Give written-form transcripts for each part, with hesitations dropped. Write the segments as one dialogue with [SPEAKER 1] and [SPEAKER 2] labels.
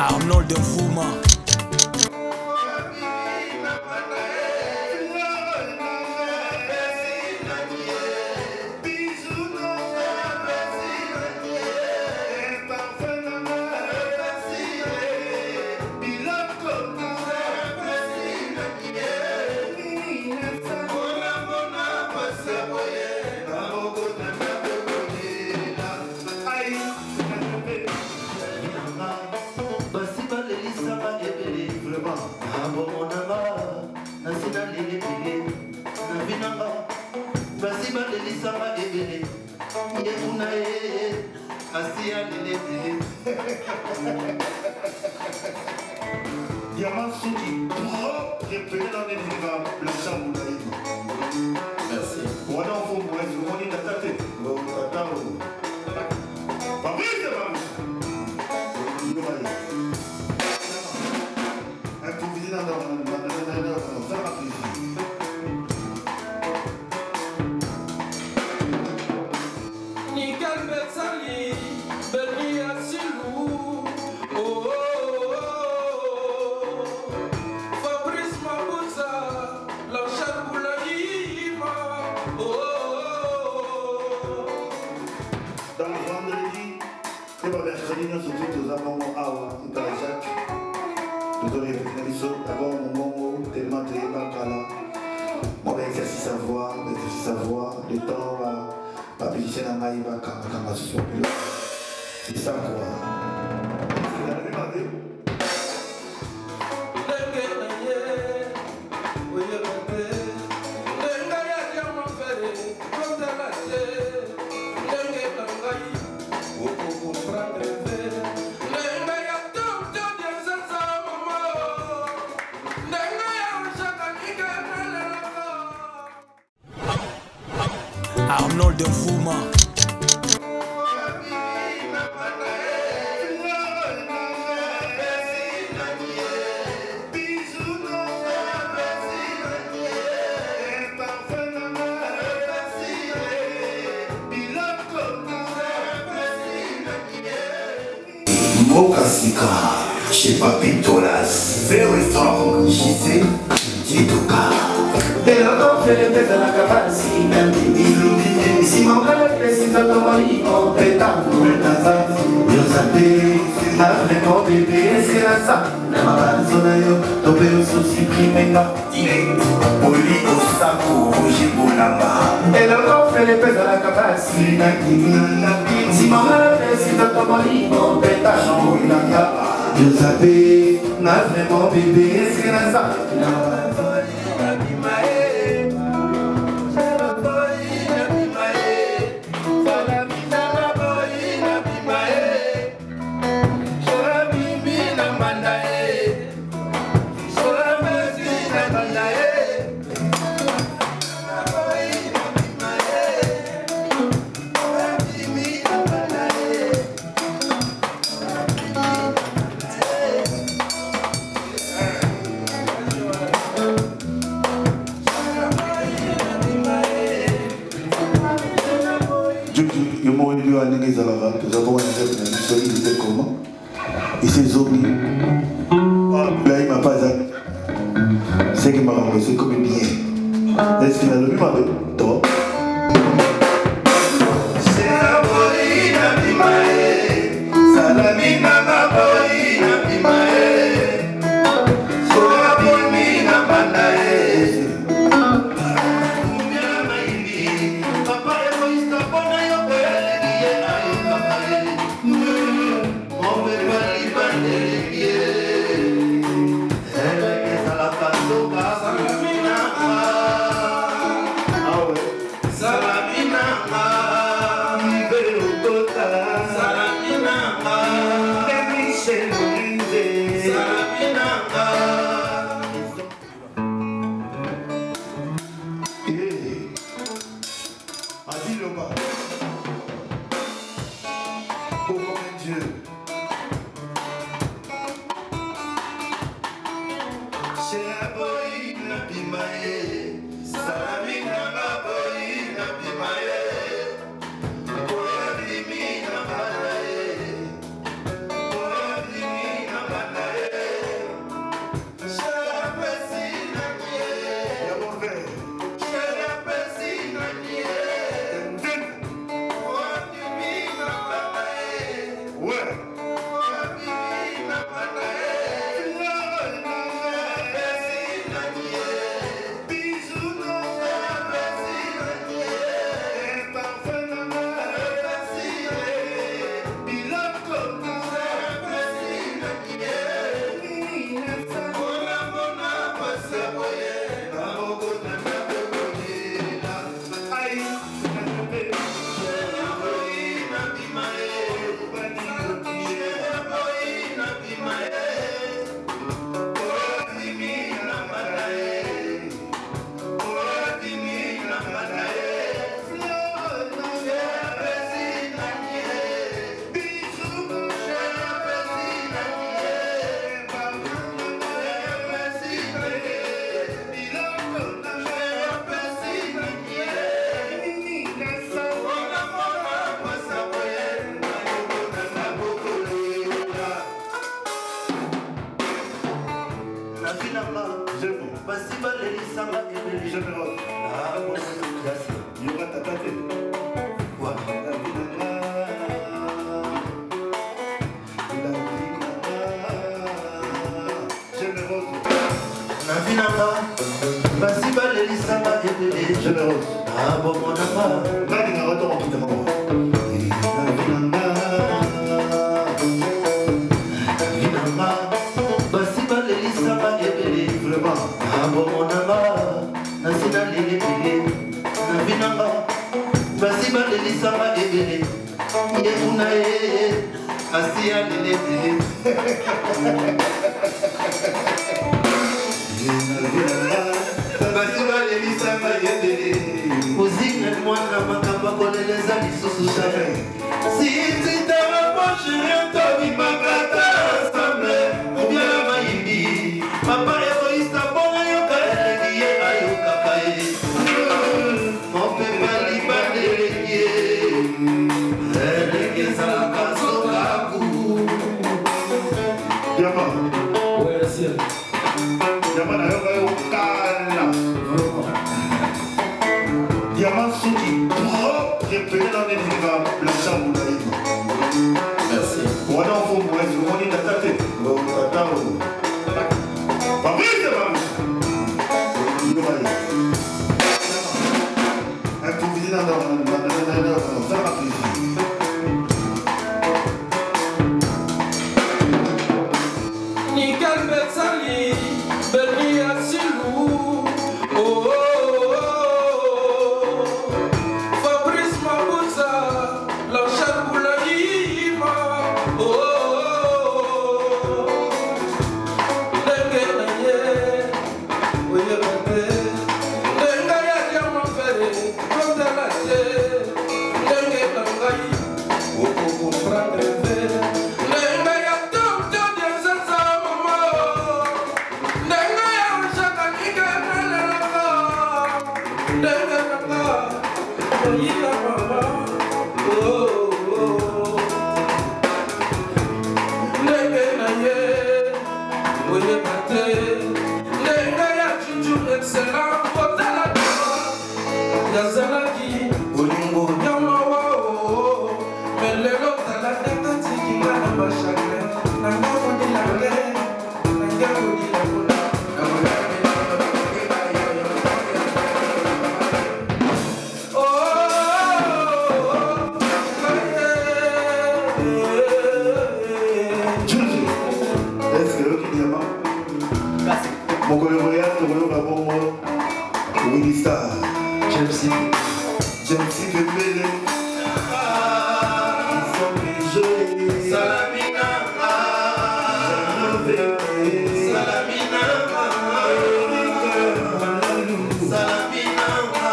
[SPEAKER 1] Arnold de Fouma.
[SPEAKER 2] Diamant Souki, trop repéré dans les livres, le chambre. Merci. Voilà, on faut bref, le monde est attaqué. Fabrice, improvisé dans ça va plaisir.
[SPEAKER 3] Nickel Betsali, Belia Silou, oh, Fabrice Mabouza, l'enchère Boulaïma, oh.
[SPEAKER 2] Dans le vendredi, et le mercredi, nous sommes tous à mon awa, dans la Jacques. Nous avons fait d'abord mon moment tellement très bacala. Mon exercice à voir, le temps va. Papier na ngai bakanga sur le c'est ça quoi. C'est la même année.
[SPEAKER 1] Arnold de Fouma.
[SPEAKER 4] Mokasika, chez Papitolas, very strong, she say, Titoka. Et l'autre fait les bêtes à la capacité, même des si mon frère précise à ton mari, on pétard, nous le nazar, nous appelons, avec mon bébé, c'est la ça, n'a pas besoin de tomber au souci primé, Oli Osako, Jibonama. Et l'autre fait les bêtes à la capacité, si mon frère précise à ton mari, on pétard, nous le nazar, nous appelons, avec mon bébé, c'est la ça, n'a pas besoin de
[SPEAKER 2] nous avons un exemple il était comment? Et ses hommes, là il m'a pas aimé. C'est qu'il m'a renversé comme bien. Est-ce qu'il a le même avec toi?
[SPEAKER 4] Basiba lelisanga ebele.
[SPEAKER 2] Yoka tatate.
[SPEAKER 4] Navinanga, basiba lelisanga ebele.
[SPEAKER 2] Généreuse.
[SPEAKER 4] Ah bon mon ama.
[SPEAKER 2] Nani na wato mpita mama. Navinanga.
[SPEAKER 4] Navinanga, basiba lelisanga ebele.
[SPEAKER 2] Vraiment.
[SPEAKER 4] Ah bon mon ama, nasina lele pele. Navinanga, basiba lelisanga ebele. Yekuna ye, asiya lele pele. Basiba lelisanga ebele. Uzine mwana makamba koleleza lisusu chame. Si tu rapproches rien tobi makata ensemble. Ou bien la maïbi. Papa égoïste abonga yoka elengie ayoka kae. Mon papa liba elengie. Elengie salaka sokaku.
[SPEAKER 2] Yama.
[SPEAKER 3] Ouais, c'est
[SPEAKER 2] Yama na yoka yokala. Diamant Souki, trop repéré dans les livres, la chambre de l'île.
[SPEAKER 3] Merci.
[SPEAKER 2] Voilà, on faut moi, je m'en ai d'attaqué. Fabrice, improvisé dans ça m'a pris.
[SPEAKER 3] Nickel Betsali, Berni Asilou. Oh, oh, oh. Fabrice Mabouza, Lanchar Boulaïma. Oh, oh, oh. Dengue Naye, Oye Bate. Dengue Yadiama Fere, Ronda Latte. Dengue Nangaï, Oko comprendre Fere. Dengue Yatom, Jodian Sensa Mama. Dengue Yawashaka Nika Nalaka. Dengue Nanga, Oyila Mama. Oh, oh, oh. Dengue Naye, Oye Bate. Dengue Yachuchu Excellent, Kotala Dama. Yazalaki, Olingo Nyamawa. Mais le lot à la tête, c'est qui m'a dans ma chagrin. Nanga Modi Langue, Nanga Modi Langue. Oh,
[SPEAKER 2] Juju, est-ce que le Diamant? Mon collègue Royal, le Royal Babongo, Willy Star,
[SPEAKER 4] James City.
[SPEAKER 2] James Pepele. Ils sont les jeux.
[SPEAKER 4] Salamina, Salamina, Salamina,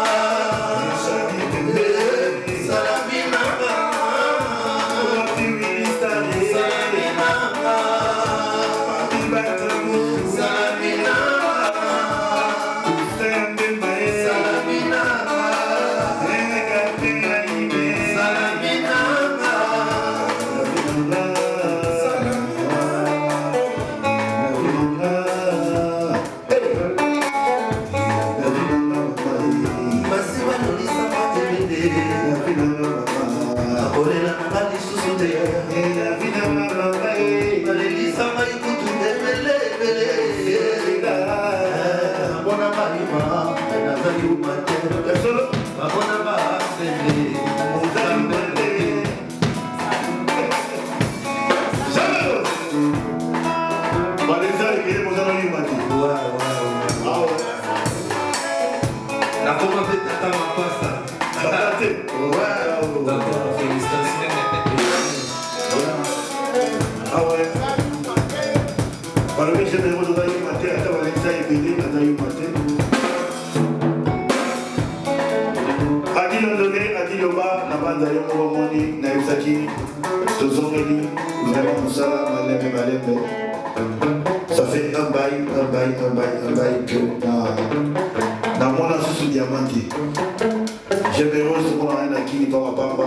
[SPEAKER 2] ça fait un bail que dans mon sous diamanté. Généreux, ce qu'on a rien acquis, par papa.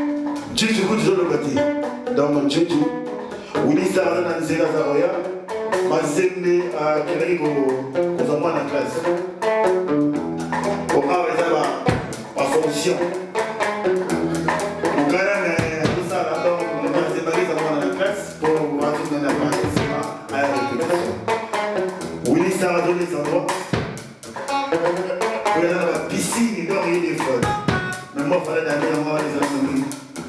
[SPEAKER 2] Juju, good job, le bâti. Dans mon Juju, Willy Star, dans les Zéga Zaroya, mazembe akelaki kozwa mwana na classe awa eza bafonction mokala tosala mazembe akeza mwana na classe po atunana baesima aya répétition wilisa azolesa droit oyo aza na bapiscine donc ye des fois mais moi fala dami yango awa ezala momingi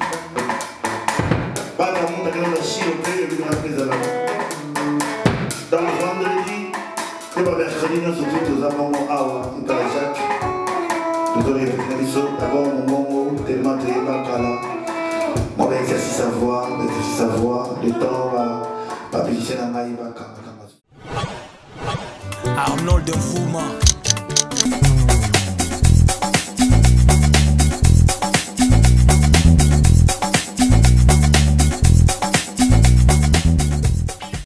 [SPEAKER 2] bana monde akena na chine mpe ebikona mpe ezalaka dans le vendredi pe bamercredi nyonso tu toza bongo awa ntala jacques tozorepetena biso d'abord momongo tellement toyeba kala mo baexercice à voix le temps bapélicien na ngai bakanga
[SPEAKER 1] Arnold Nfouma.